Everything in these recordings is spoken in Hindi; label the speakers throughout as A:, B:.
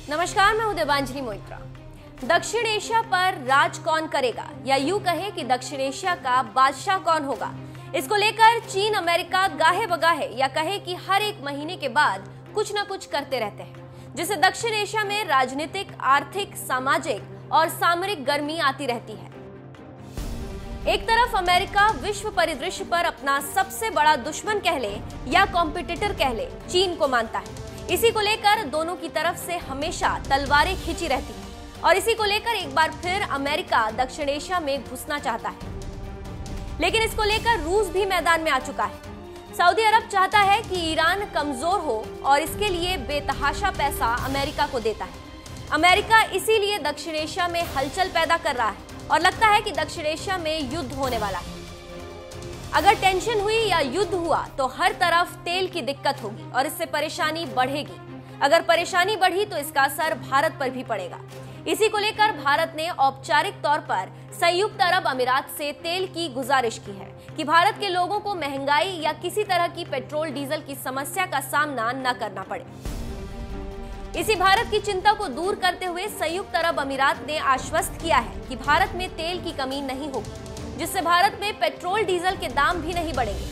A: नमस्कार, मैं हूं देवांजलि मोइत्रा। दक्षिण एशिया पर राज कौन करेगा, या यूं कहें कि दक्षिण एशिया का बादशाह कौन होगा, इसको लेकर चीन अमेरिका गाहे बगाहे या कहे कि हर एक महीने के बाद कुछ न कुछ करते रहते हैं, जिससे दक्षिण एशिया में राजनीतिक, आर्थिक, सामाजिक और सामरिक गर्मी आती रहती है। एक तरफ अमेरिका विश्व परिदृश्य पर अपना सबसे बड़ा दुश्मन कह ले या कॉम्पिटिटर कह ले, चीन को मानता है। इसी को लेकर दोनों की तरफ से हमेशा तलवारें खींची रहती हैं और इसी को लेकर एक बार फिर अमेरिका दक्षिण एशिया में घुसना चाहता है, लेकिन इसको लेकर रूस भी मैदान में आ चुका है। सऊदी अरब चाहता है कि ईरान कमजोर हो और इसके लिए बेतहाशा पैसा अमेरिका को देता है। अमेरिका इसीलिए दक्षिण एशिया में हलचल पैदा कर रहा है और लगता है कि दक्षिण एशिया में युद्ध होने वाला है। अगर टेंशन हुई या युद्ध हुआ तो हर तरफ तेल की दिक्कत होगी और इससे परेशानी बढ़ेगी। अगर परेशानी बढ़ी तो इसका असर भारत पर भी पड़ेगा। इसी को लेकर भारत ने औपचारिक तौर पर संयुक्त अरब अमीरात से तेल की गुजारिश की है कि भारत के लोगों को महंगाई या किसी तरह की पेट्रोल डीजल की समस्या का सामना न करना पड़े। इसी भारत की चिंता को दूर करते हुए संयुक्त अरब अमीरात ने आश्वस्त किया है कि भारत में तेल की कमी नहीं होगी, जिससे भारत में पेट्रोल डीजल के दाम भी नहीं बढ़ेंगे।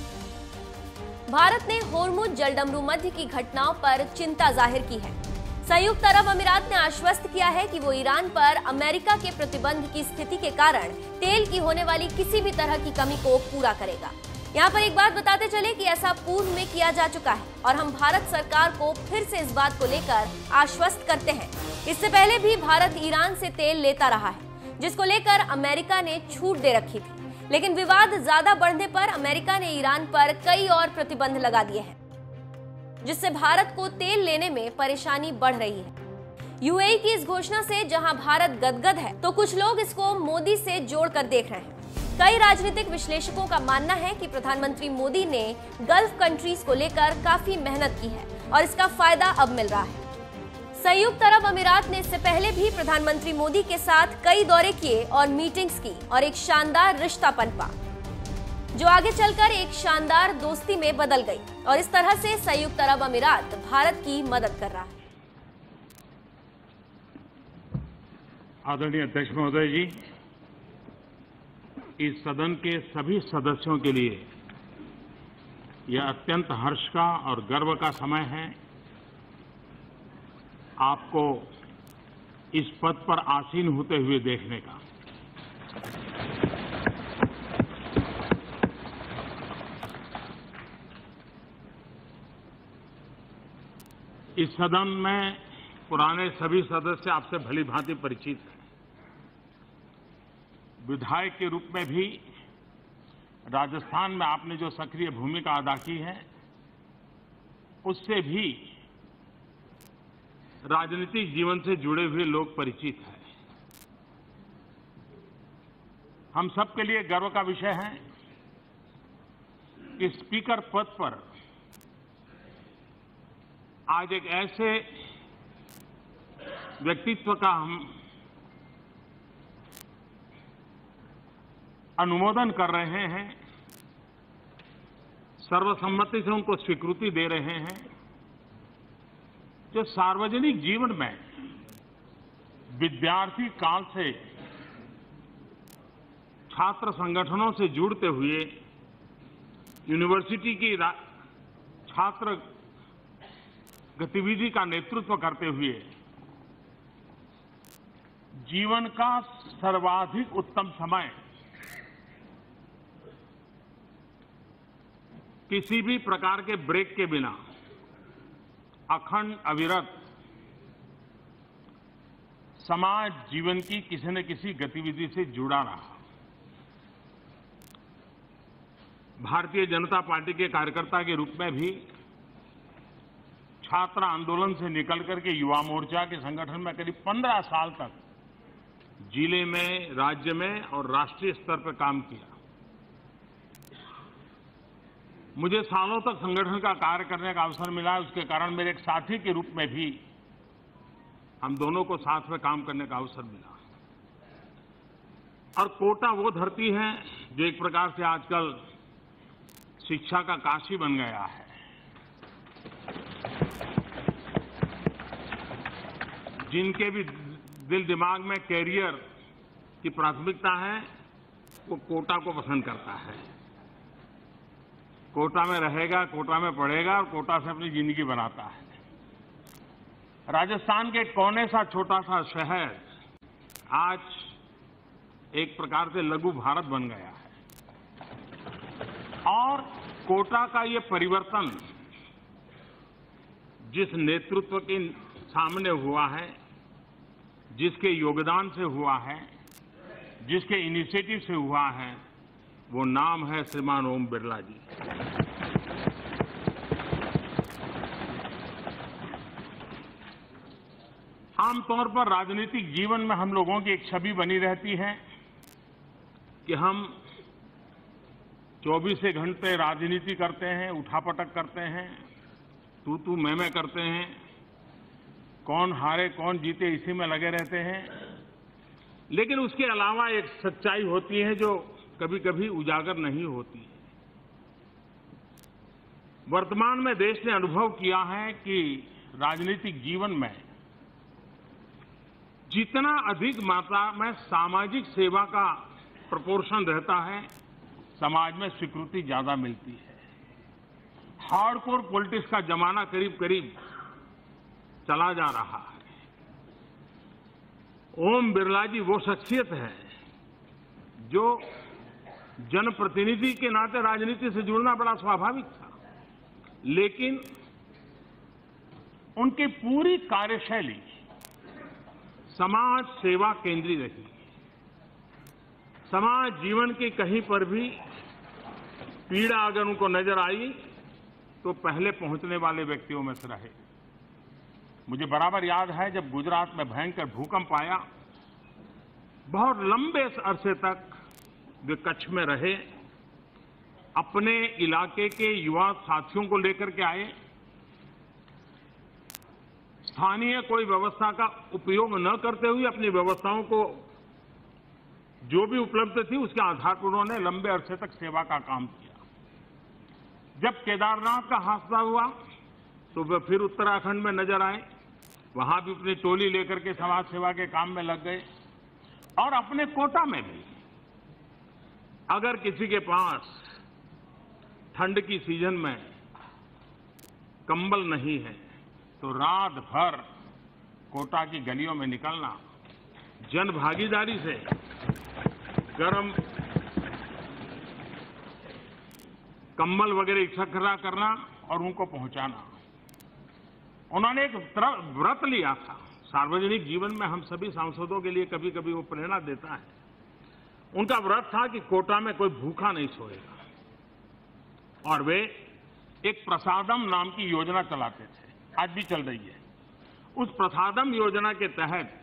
A: भारत ने होर्मुज जलडमरू मध्य की घटनाओं पर चिंता जाहिर की है। संयुक्त अरब अमीरात ने आश्वस्त किया है कि वो ईरान पर अमेरिका के प्रतिबंध की स्थिति के कारण तेल की होने वाली किसी भी तरह की कमी को पूरा करेगा। यहाँ पर एक बात बताते चले कि ऐसा पूर्व में किया जा चुका है और हम भारत सरकार को फिर से इस बात को लेकर आश्वस्त करते हैं। इससे पहले भी भारत ईरान से तेल लेता रहा है, जिसको लेकर अमेरिका ने छूट दे रखी थी, लेकिन विवाद ज्यादा बढ़ने पर अमेरिका ने ईरान पर कई और प्रतिबंध लगा दिए हैं, जिससे भारत को तेल लेने में परेशानी बढ़ रही है। यूएई की इस घोषणा से जहां भारत गदगद है, तो कुछ लोग इसको मोदी से जोड़कर देख रहे हैं। कई राजनीतिक विश्लेषकों का मानना है कि प्रधानमंत्री मोदी ने गल्फ कंट्रीज को लेकर काफी मेहनत की है और इसका फायदा अब मिल रहा है। संयुक्त अरब अमीरात ने इससे पहले भी प्रधानमंत्री मोदी के साथ कई दौरे किए और मीटिंग्स की और एक शानदार रिश्ता पनपा, जो आगे चलकर एक शानदार दोस्ती में बदल गई और इस तरह से संयुक्त अरब अमीरात भारत की मदद कर रहा है।
B: आदरणीय अध्यक्ष महोदय जी, इस सदन के सभी सदस्यों के लिए यह अत्यंत हर्ष का और गर्व का समय है। आपको इस पद पर आसीन होते हुए देखने का। इस सदन में पुराने सभी सदस्य आपसे भली भांति परिचित हैं। विधायक के रूप में भी राजस्थान में आपने जो सक्रिय भूमिका अदा की है, उससे भी राजनीतिक जीवन से जुड़े हुए लोग परिचित हैं। हम सबके लिए गर्व का विषय है कि स्पीकर पद पर आज एक ऐसे व्यक्तित्व का हम अनुमोदन कर रहे हैं, सर्वसम्मति से उनको स्वीकृति दे रहे हैं, जो सार्वजनिक जीवन में विद्यार्थी काल से छात्र संगठनों से जुड़ते हुए यूनिवर्सिटी की छात्र गतिविधि का नेतृत्व करते हुए जीवन का सर्वाधिक उत्तम समय किसी भी प्रकार के ब्रेक के बिना अखंड अविरत समाज जीवन की किसी न किसी गतिविधि से जुड़ा रहा। भारतीय जनता पार्टी के कार्यकर्ता के रूप में भी छात्र आंदोलन से निकल करके युवा मोर्चा के संगठन में करीब 15 साल तक जिले में, राज्य में और राष्ट्रीय स्तर पर काम किया। मुझे सालों तक संगठन का कार्य करने का अवसर मिला। उसके कारण मेरे एक साथी के रूप में भी हम दोनों को साथ में काम करने का अवसर मिला। और कोटा वो धरती है जो एक प्रकार से आजकल शिक्षा का काशी बन गया है। जिनके भी दिल दिमाग में कैरियर की प्राथमिकता है, वो कोटा को पसंद करता है। कोटा में रहेगा, कोटा में पढ़ेगा और कोटा से अपनी जिंदगी बनाता है। राजस्थान के कोने सा छोटा सा शहर आज एक प्रकार से लघु भारत बन गया है। और कोटा का ये परिवर्तन जिस नेतृत्व के सामने हुआ है, जिसके योगदान से हुआ है, जिसके इनिशिएटिव से हुआ है, वो नाम है श्रीमान ओम बिरला जी। आमतौर पर राजनीतिक जीवन में हम लोगों की एक छवि बनी रहती है कि हम 24 घंटे राजनीति करते हैं, उठापटक करते हैं, तू मैं करते हैं, कौन हारे कौन जीते इसी में लगे रहते हैं। लेकिन उसके अलावा एक सच्चाई होती है जो कभी कभी उजागर नहीं होती है। वर्तमान में देश ने अनुभव किया है कि राजनीतिक जीवन में जितना अधिक मात्रा में सामाजिक सेवा का प्रोपोर्शन रहता है, समाज में स्वीकृति ज्यादा मिलती है। हार्डकोर पॉलिटिक्स का जमाना करीब करीब चला जा रहा है। ओम बिरला जी वो शख्सियत है जो जनप्रतिनिधि के नाते राजनीति से जुड़ना बड़ा स्वाभाविक था, लेकिन उनकी पूरी कार्यशैली समाज सेवा केंद्रीय रही। समाज जीवन की कहीं पर भी पीड़ा अगर उनको नजर आई तो पहले पहुंचने वाले व्यक्तियों में से रहे। मुझे बराबर याद है जब गुजरात में भयंकर भूकंप आया, बहुत लंबे अरसे तक वे कच्छ में रहे, अपने इलाके के युवा साथियों को लेकर के आए। स्थानीय कोई व्यवस्था का उपयोग न करते हुए अपनी व्यवस्थाओं को जो भी उपलब्ध थी उसके आधार पर उन्होंने लंबे अरसे तक सेवा का काम किया। जब केदारनाथ का हादसा हुआ तो वे फिर उत्तराखंड में नजर आए, वहां भी अपनी टोली लेकर के समाज सेवा के काम में लग गए। और अपने कोटा में भी अगर किसी के पास ठंड की सीजन में कंबल नहीं है तो रात भर कोटा की गलियों में निकलना, जन भागीदारी से गर्म कंबल वगैरह इकट्ठा करना और उनको पहुंचाना। उन्होंने एक व्रत लिया था। सार्वजनिक जीवन में हम सभी सांसदों के लिए कभी कभी वो प्रेरणा देता है। उनका व्रत था कि कोटा में कोई भूखा नहीं सोएगा, और वे एक प्रसादम नाम की योजना चलाते थे, आज भी चल रही है। उस प्रसादम योजना के तहत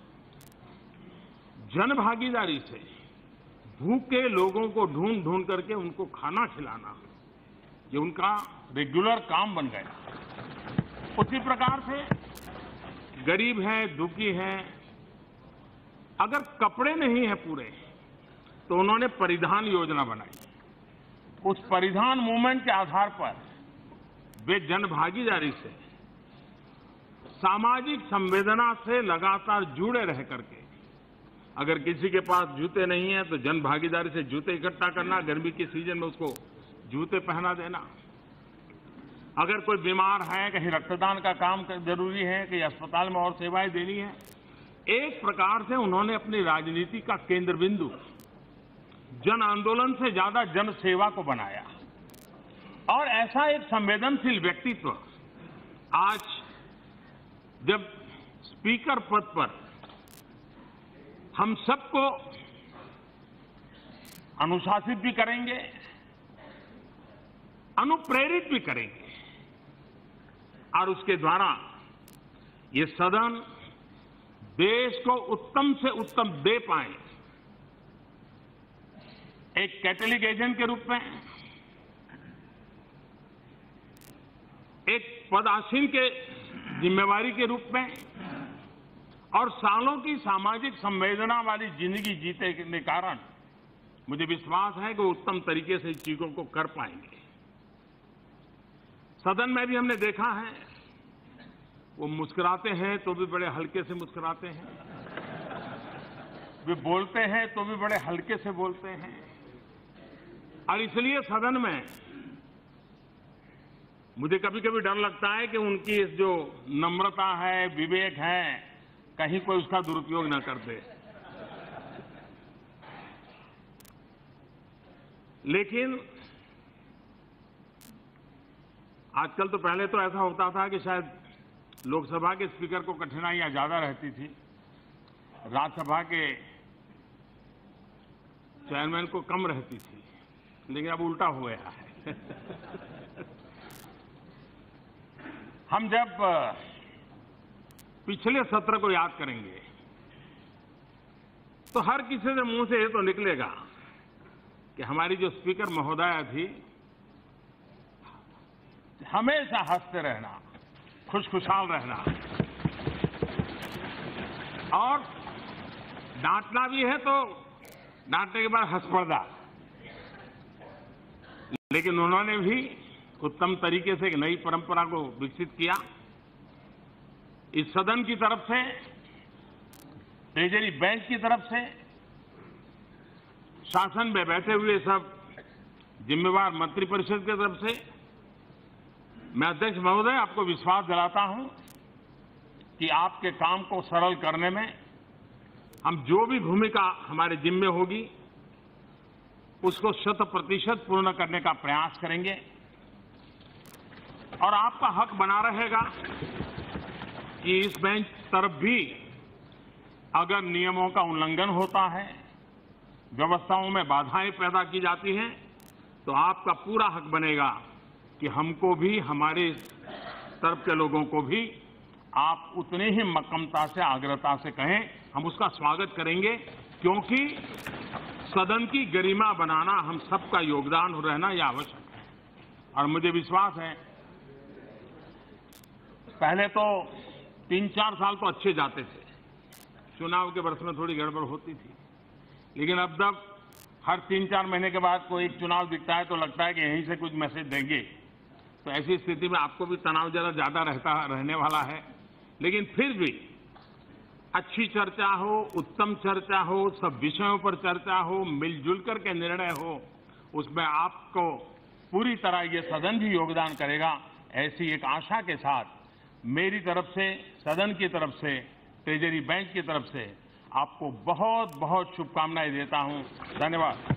B: जन भागीदारी से भूखे लोगों को ढूंढ ढूंढ करके उनको खाना खिलाना, ये उनका रेगुलर काम बन गया। उसी प्रकार से गरीब हैं, दुखी हैं, अगर कपड़े नहीं है पूरे तो उन्होंने परिधान योजना बनाई। उस परिधान मूवमेंट के आधार पर वे जन भागीदारी से, सामाजिक संवेदना से लगातार जुड़े रह करके, अगर किसी के पास जूते नहीं है तो जन भागीदारी से जूते इकट्ठा करना, गर्मी के सीजन में उसको जूते पहना देना। अगर कोई बीमार है, कहीं रक्तदान का काम जरूरी है, कहीं अस्पताल में और सेवाएं देनी है, एक प्रकार से उन्होंने अपनी राजनीति का केंद्र बिंदु जन आंदोलन से ज्यादा जन सेवा को बनाया। और ऐसा एक संवेदनशील व्यक्तित्व आज जब स्पीकर पद पर हम सबको अनुशासित भी करेंगे, अनुप्रेरित भी करेंगे, और उसके द्वारा ये सदन देश को उत्तम से उत्तम दे पाए, एक कैटलिक एजेंट के रूप में, एक पदासीन के जिम्मेवारी के रूप में, और सालों की सामाजिक संवेदना वाली जिंदगी जीते के कारण मुझे विश्वास है कि वो उत्तम तरीके से इस चीजों को कर पाएंगे। सदन में भी हमने देखा है वो मुस्कुराते हैं तो भी बड़े हल्के से मुस्कुराते हैं, वे बोलते हैं तो भी बड़े हल्के से बोलते हैं। और इसलिए सदन में मुझे कभी कभी डर लगता है कि उनकी इस जो नम्रता है, विवेक है, कहीं कोई उसका दुरुपयोग न कर दे। लेकिन आजकल तो, पहले तो ऐसा होता था कि शायद लोकसभा के स्पीकर को कठिनाइयां ज्यादा रहती थी, राज्यसभा के चेयरमैन को कम रहती थी, लेकिन अब उल्टा हो गया है। हम जब पिछले सत्र को याद करेंगे तो हर किसी के मुंह से ये तो निकलेगा कि हमारी जो स्पीकर महोदया थी, हमेशा हंसते रहना, खुशखुशाल रहना, और डांटना भी है तो डांटने के बाद हंस पड़ना। लेकिन उन्होंने भी उत्तम तरीके से एक नई परंपरा को विकसित किया। इस सदन की तरफ से, ट्रेजरी बेंच की तरफ से, शासन में बैठे हुए सब जिम्मेवार मंत्रिपरिषद की तरफ से मैं अध्यक्ष महोदय आपको विश्वास दिलाता हूं कि आपके काम को सरल करने में हम जो भी भूमिका हमारे जिम्मे होगी उसको 100% पूर्ण करने का प्रयास करेंगे। और आपका हक बना रहेगा कि इस बेंच तरफ भी अगर नियमों का उल्लंघन होता है, व्यवस्थाओं में बाधाएं पैदा की जाती हैं, तो आपका पूरा हक बनेगा कि हमको भी, हमारे तरफ के लोगों को भी आप उतनी ही मक्कमता से, आग्रहता से कहें, हम उसका स्वागत करेंगे, क्योंकि सदन की गरिमा बनाना हम सबका योगदान रहना यह आवश्यक है। और मुझे विश्वास है, पहले तो 3-4 साल तो अच्छे जाते थे, चुनाव के वर्ष में थोड़ी गड़बड़ होती थी, लेकिन अब तक हर 3-4 महीने के बाद कोई एक चुनाव दिखता है तो लगता है कि यहीं से कुछ मैसेज देंगे। तो ऐसी स्थिति में आपको भी तनाव जरा ज्यादा रहने वाला है, लेकिन फिर भी अच्छी चर्चा हो, उत्तम चर्चा हो, सब विषयों पर चर्चा हो, मिलजुल करके निर्णय हो, उसमें आपको पूरी तरह ये सदन भी योगदान करेगा, ऐसी एक आशा के साथ मेरी तरफ से, सदन की तरफ से, ट्रेजरी बेंच की तरफ से आपको बहुत बहुत शुभकामनाएं देता हूं। धन्यवाद।